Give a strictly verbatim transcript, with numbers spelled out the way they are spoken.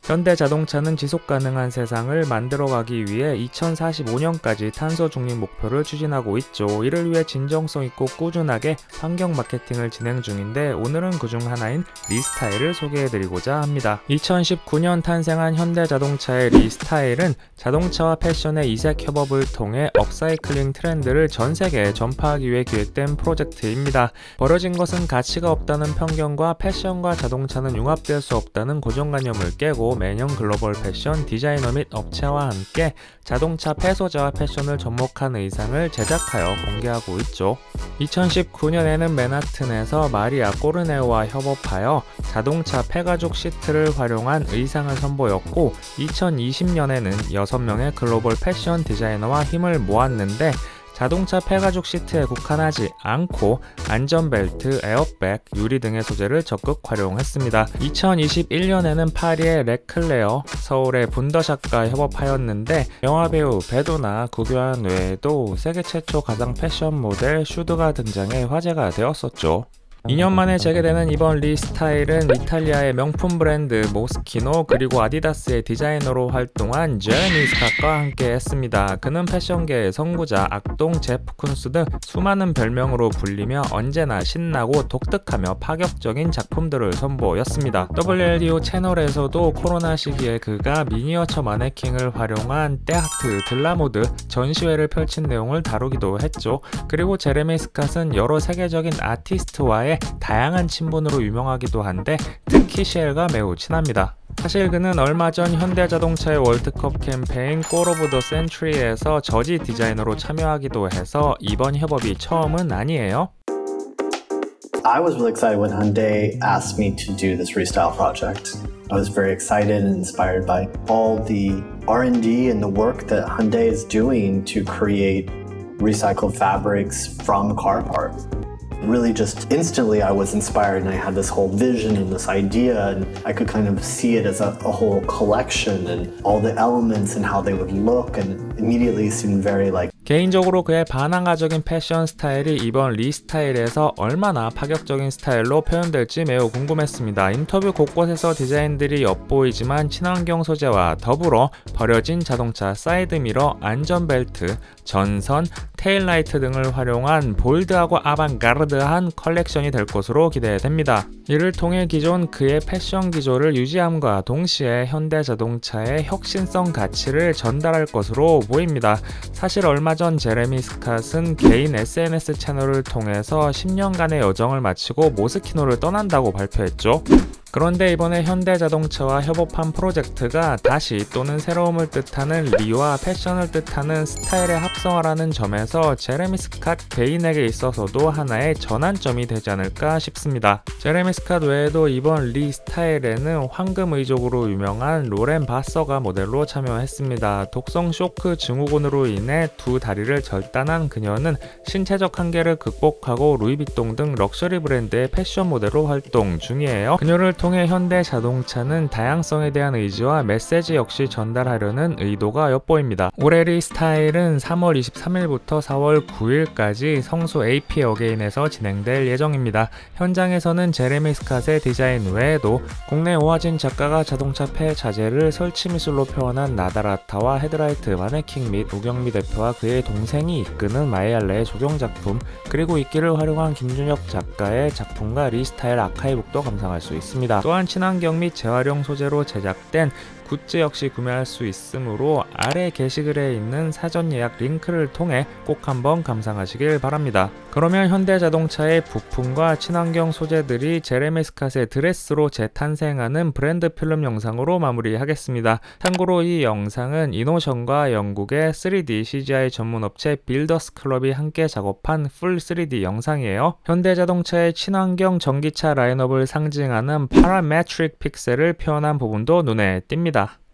현대자동차는 지속가능한 세상을 만들어가기 위해 이천사십오 년까지 탄소 중립 목표를 추진하고 있죠. 이를 위해 진정성 있고 꾸준하게 환경 마케팅을 진행 중인데 오늘은 그중 하나인 리스타일을 소개해드리고자 합니다. 이천십구 년 탄생한 현대자동차의 리스타일은 자동차와 패션의 이색 협업을 통해 업사이클링 트렌드를 전 세계에 전파하기 위해 기획된 프로젝트입니다. 버려진 것은 가치가 없다는 편견과 패션과 자동차는 융합될 수 없다는 고정관념을 깨고 매년 글로벌 패션 디자이너 및 업체와 함께 자동차 폐소재와 패션을 접목한 의상을 제작하여 공개하고 있죠. 이천십구 년에는 맨하튼에서 마리아 꼬르네오와 협업하여 자동차 폐가죽 시트를 활용한 의상을 선보였고 이천이십 년에는 여섯 명의 글로벌 패션 디자이너와 힘을 모았는데 자동차 폐가죽 시트에 국한하지 않고 안전벨트, 에어백, 유리 등의 소재를 적극 활용했습니다. 이천이십일 년에는 파리의 렉클레어, 서울의 분더샷과 협업하였는데 영화배우 베도나 구교환 외에도 세계 최초 가상 패션 모델 슈드가 등장해 화제가 되었었죠. 이 년 만에 재개되는 이번 리스타일은 이탈리아의 명품 브랜드 모스키노 그리고 아디다스의 디자이너로 활동한 제레미 스캇과 함께 했습니다. 그는 패션계의 선구자, 악동, 제프 쿤스 등 수많은 별명으로 불리며 언제나 신나고 독특하며 파격적인 작품들을 선보였습니다. 더블유엘디오 채널에서도 코로나 시기에 그가 미니어처 마네킹을 활용한 떼아트, 들라모드 전시회를 펼친 내용을 다루기도 했죠. 그리고 제레미 스캇은 여러 세계적인 아티스트와의 다양한 친분으로 유명하기도 한데 특히 쉘과 매우 친합니다. 사실 그는 얼마 전 현대자동차의 월드컵 캠페인 골 오브 더 센츄리에서 저지 디자이너로 참여하기도 해서 이번 협업이 처음은 아니에요. I was really excited when Hyundai asked me to do this Restyle project. I was very excited and inspired by all the R and D and the work that Hyundai is doing to create recycled fabrics from car parts. Really just instantly I was inspired and I had this whole vision and this idea and I could kind of see it as a, a whole collection and all the elements and how they would look and immediately seemed very like 개인적으로 그의 반항가적인 패션 스타일이 이번 리스타일에서 얼마나 파격적인 스타일로 표현될지 매우 궁금했습니다. 인터뷰 곳곳에서 디자인들이 엿보이지만 친환경 소재와 더불어 버려진 자동차 사이드미러, 안전벨트, 전선, 테일라이트 등을 활용한 볼드하고 아방가르드한 컬렉션이 될 것으로 기대됩니다. 이를 통해 기존 그의 패션 기조를 유지함과 동시에 현대자동차의 혁신성 가치를 전달할 것으로 보입니다. 사실 얼마 전 제레미 스캇은 개인 에스엔에스 채널을 통해서 십 년간의 여정을 마치고 모스키노를 떠난다고 발표했죠. 그런데 이번에 현대자동차와 협업한 프로젝트가 다시 또는 새로움을 뜻하는 리와 패션을 뜻하는 스타일의 합성어라는 점에서 제레미 스캇 개인에게 있어서도 하나의 전환점이 되지 않을까 싶습니다. 제레미 스캇 외에도 이번 리 스타일에는 황금 의족으로 유명한 로렌 바서가 모델로 참여했습니다. 독성 쇼크 증후군으로 인해 두 다리를 절단한 그녀는 신체적 한계를 극복하고 루이비통 등 럭셔리 브랜드의 패션 모델로 활동 중이에요. 그녀를 통해 현대자동차는 다양성에 대한 의지와 메시지 역시 전달하려는 의도가 엿보입니다. 올해 리스타일은 삼월 이십삼일부터 사월 구일까지 성수 에이피 어게인에서 진행될 예정입니다. 현장에서는 제레미 스캇의 디자인 외에도 국내 오하진 작가가 자동차 폐자재를 설치미술로 표현한 나다라타와 헤드라이트 마네킹 및 우경미 대표와 그의 동생이 이끄는 마이알레의 조경작품, 그리고 이끼를 활용한 김준혁 작가의 작품과 리스타일 아카이북도 감상할 수 있습니다. 또한 친환경 및 재활용 소재로 제작된 굿즈 역시 구매할 수 있으므로 아래 게시글에 있는 사전 예약 링크를 통해 꼭 한번 감상하시길 바랍니다. 그러면 현대자동차의 부품과 친환경 소재들이 제레미 스캇의 드레스로 재탄생하는 브랜드 필름 영상으로 마무리하겠습니다. 참고로 이 영상은 이노션과 영국의 쓰리디 씨지아이 전문 업체 빌더스 클럽이 함께 작업한 풀 쓰리디 영상이에요. 현대자동차의 친환경 전기차 라인업을 상징하는 파라메트릭 픽셀을 표현한 부분도 눈에 띕니다.